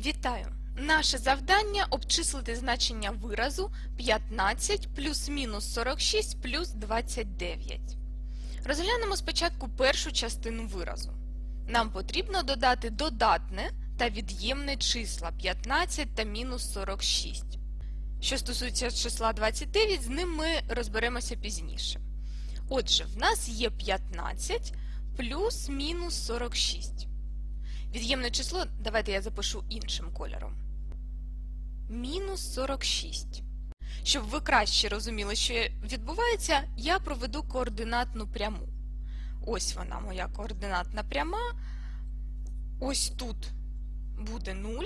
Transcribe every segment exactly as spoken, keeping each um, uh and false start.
Вітаю! Наше завдання – обчислити значення виразу п'ятнадцять плюс-мінус сорок шість плюс двадцять дев'ять. Розглянемо спочатку першу частину виразу. Нам потрібно додати додатне та від'ємне числа п'ятнадцять та мінус сорок шість. Що стосується числа двадцять дев'ять, з ним ми розберемося пізніше. Отже, в нас є п'ятнадцять плюс-мінус сорок шість. Від'ємне число, давайте я запишу іншим кольором. Мінус сорок шість. Щоб ви краще розуміли, що відбувається, я проведу координатну пряму. Ось вона, моя координатна пряма. Ось тут буде нуль.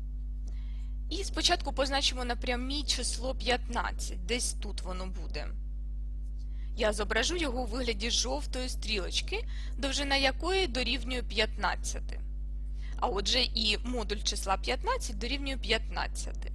І спочатку позначимо на прямій число п'ятнадцять. Десь тут воно буде. Я зображу його у вигляді жовтої стрілочки, довжина якої дорівнює п'ятнадцять. А отже і модуль числа п'ятнадцять дорівнює п'ятнадцять.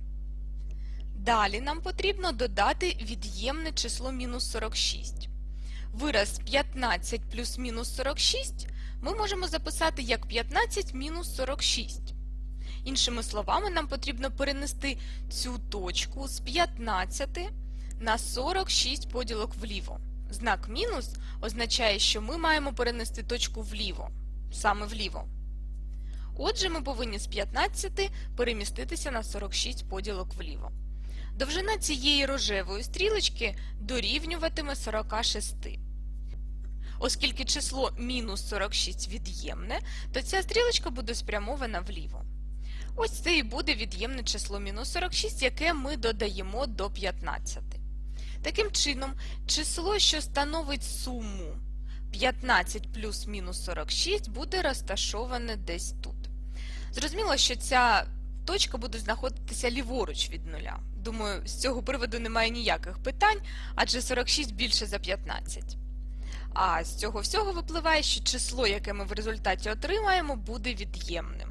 Далі нам потрібно додати від'ємне число мінус сорок шість. Вираз п'ятнадцять плюс мінус сорок шість ми можемо записати як п'ятнадцять мінус сорок шість. Іншими словами, нам потрібно перенести цю точку з п'ятнадцяти на сорок шість поділок вліво. Знак мінус означає, що ми маємо перенести точку вліво, саме вліво. Отже, ми повинні з п'ятнадцяти переміститися на сорок шість поділок вліво. Довжина цієї рожевої стрілочки дорівнюватиме сорока шести. Оскільки число мінус сорок шість від'ємне, то ця стрілочка буде спрямована вліво. Ось це і буде від'ємне число мінус сорок шість, яке ми додаємо до п'ятнадцяти. Таким чином, число, що становить суму п'ятнадцять плюс мінус сорок шість, буде розташоване десь тут. Зрозуміло, що ця точка буде знаходитися ліворуч від нуля. Думаю, з цього приводу немає ніяких питань, адже сорок шість більше за п'ятнадцять. А з цього всього випливає, що число, яке ми в результаті отримаємо, буде від'ємним.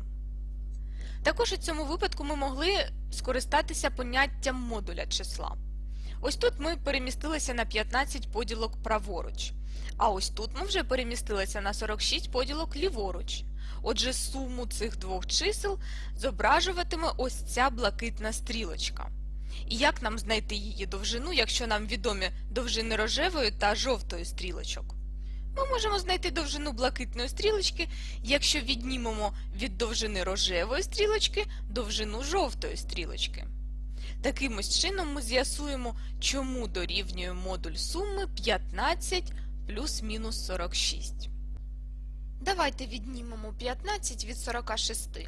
Також у цьому випадку ми могли скористатися поняттям модуля числа. Ось тут ми перемістилися на п'ятнадцять поділок праворуч, а ось тут ми вже перемістилися на сорок шість поділок ліворуч. Отже, суму цих двох чисел зображуватиме ось ця блакитна стрілочка. І як нам знайти її довжину, якщо нам відомі довжини рожевої та жовтої стрілочок? Ми можемо знайти довжину блакитної стрілочки, якщо віднімемо від довжини рожевої стрілочки довжину жовтої стрілочки. Таким ось чином ми з'ясуємо, чому дорівнює модуль суми п'ятнадцять плюс-мінус сорок шість. Давайте віднімемо п'ятнадцять від сорока шести.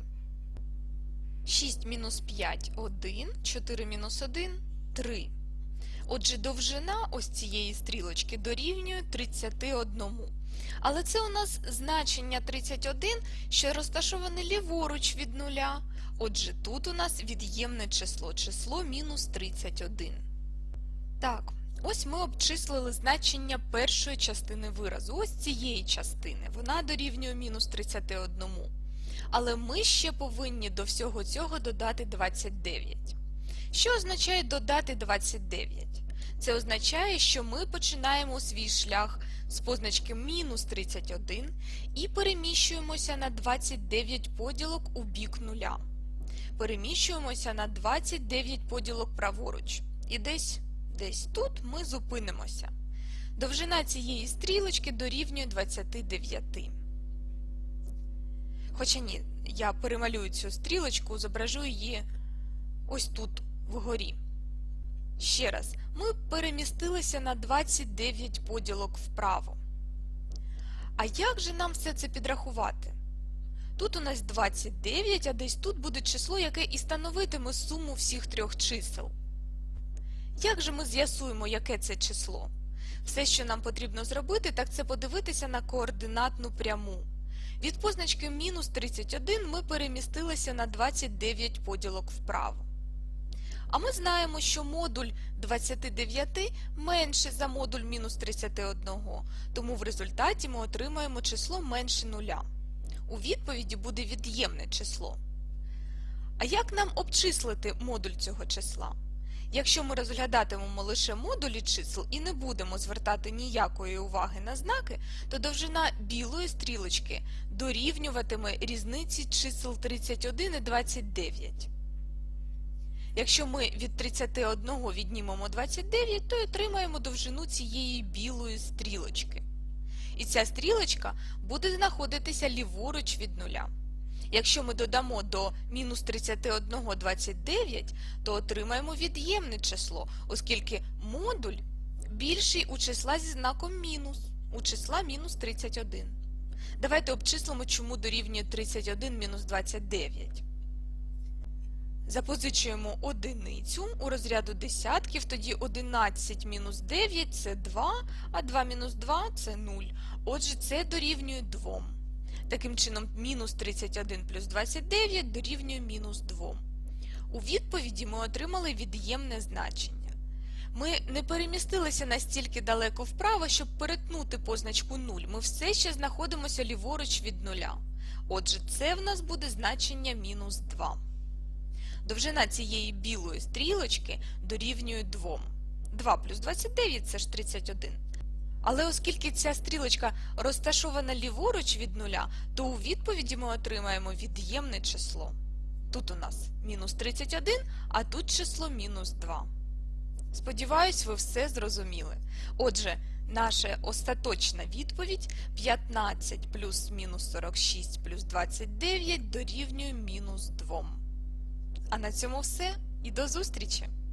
шість мінус п'ять – один, чотири мінус один – три. Отже, довжина ось цієї стрілочки дорівнює тридцяти одному. Але це у нас значення тридцять один, що розташоване ліворуч від нуля. Отже, тут у нас від'ємне число, число мінус тридцять один. Так, ось ми обчислили значення першої частини виразу, ось цієї частини. Вона дорівнює мінус тридцяти одному. Але ми ще повинні до всього цього додати двадцять дев'ять. Що означає додати двадцять дев'ять? Це означає, що ми починаємо свій шлях з позначки мінус тридцять один і переміщуємося на двадцять дев'ять поділок у бік нуля. Переміщуємося на двадцять дев'ять поділок праворуч. І десь, десь тут ми зупинимося. Довжина цієї стрілочки дорівнює двадцяти дев'яти. Хоча ні, я перемалюю цю стрілочку, зображу її ось тут, вгорі. Ще раз, ми перемістилися на двадцять дев'ять поділок вправо. А як же нам все це підрахувати? Тут у нас двадцять дев'ять, а десь тут буде число, яке і становитиме суму всіх трьох чисел. Як же ми з'ясуємо, яке це число? Все, що нам потрібно зробити, так це подивитися на координатну пряму. Від позначки мінус тридцять один ми перемістилися на двадцять дев'ять поділок вправо. А ми знаємо, що модуль двадцяти дев'яти менше за модуль мінус тридцяти одного, тому в результаті ми отримаємо число менше нуля. У відповіді буде від'ємне число. А як нам обчислити модуль цього числа? Якщо ми розглядатимемо лише модулі чисел і не будемо звертати ніякої уваги на знаки, то довжина білої стрілочки дорівнюватиме різниці чисел тридцять один і двадцять дев'ять. Якщо ми від тридцяти одного віднімемо двадцять дев'ять, то отримаємо довжину цієї білої стрілочки. І ця стрілочка буде знаходитися ліворуч від нуля. Якщо ми додамо до мінус тридцяти одного двадцять дев'ять, то отримаємо від'ємне число, оскільки модуль більший у числа зі знаком мінус, у числа мінус тридцять один. Давайте обчислимо, чому дорівнює тридцять один мінус двадцять дев'ять. Запозичуємо одиницю у розряду десятків, тоді одинадцять мінус дев'ять – це два, а два мінус два – це нуль. Отже, це дорівнює двом. Таким чином, мінус тридцять один плюс двадцять дев'ять дорівнює мінус двом. У відповіді ми отримали від'ємне значення. Ми не перемістилися настільки далеко вправо, щоб перетнути позначку нуль. Ми все ще знаходимося ліворуч від нуля. Отже, це в нас буде значення мінус два. Довжина цієї білої стрілочки дорівнює двом. два плюс двадцять дев'ять – це ж тридцять один. Але оскільки ця стрілочка розташована ліворуч від нуля, то у відповіді ми отримаємо від'ємне число. Тут у нас мінус тридцять один, а тут число мінус два. Сподіваюсь, ви все зрозуміли. Отже, наша остаточна відповідь п'ятнадцять плюс мінус сорок шість плюс двадцять дев'ять дорівнює мінус двом. А на цьому все і до зустрічі!